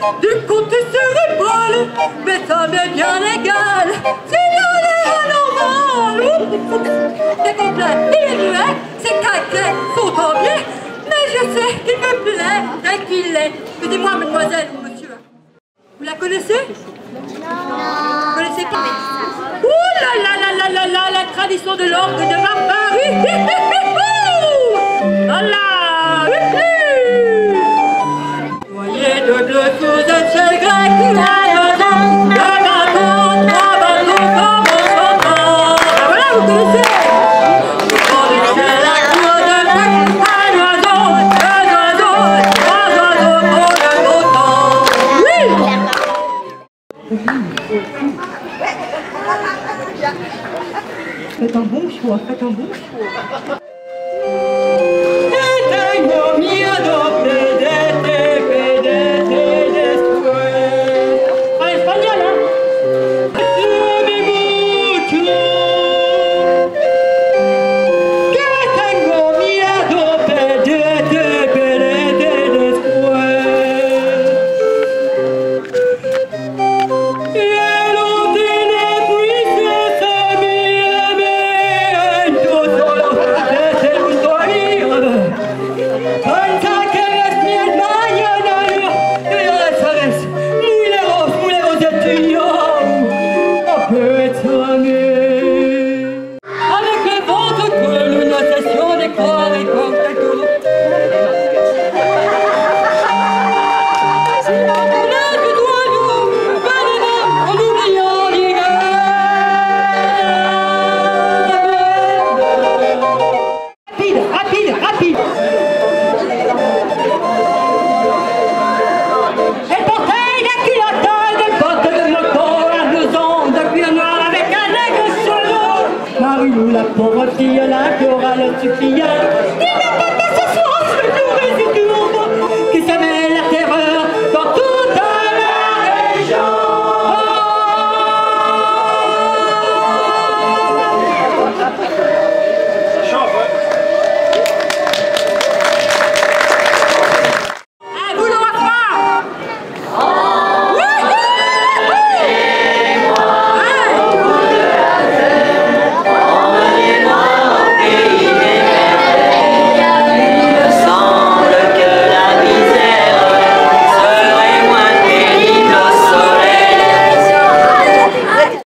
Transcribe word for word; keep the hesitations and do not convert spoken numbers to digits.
du côté cérébral, mais ça m'est bien égal, c'est là l'anormal. C'est complet, il est muet, ses caractères sont en biais, mais je sais qu'il me plaît, tel qu'il est. Excusez-moi, mademoiselle ou monsieur. Vous la connaissez? Vous connaissez pas? Ouh là là là là là là, la tradition de l'orgue de Barbarie. Voilà. Voyez de bleu sous un ciel grec, la raison, le bateau, trois bateaux comme au chantant. Voilà, vous connaissez. On est la cour de Jacques, un oiseau, deux oiseaux, trois oiseaux pour le beau temps. Oui. Faites un bon choix, faites un bon choix. Tengo miedo de perderte después. En español, ¿eh? Dime mucho que tengo miedo perderte, perderte después. El hombre de princesa mía, solo desde el morir. Hasta que ves mi mañana, ya sabes, muy lejos, muy lejos de ti, apéchame. Avec le ventre que une session des corps et comme quelque chose. Laisse toi nous, venez en oubliant l'hiver. Rapide, rapide, rapide. Elle portait des culottes et des bottes de moto, un blouson de cuir noir avec un aigle sur le dos. Marie-Lou, la pauvre fille, la chorale supplia. Il n'a pas passé ce soir, je nous résidus.